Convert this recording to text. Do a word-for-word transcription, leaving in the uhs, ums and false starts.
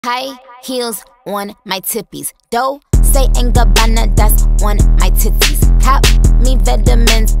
High heels on my tippies. Dough, say and Gabbana, that's on my titties. Cop me vitamins,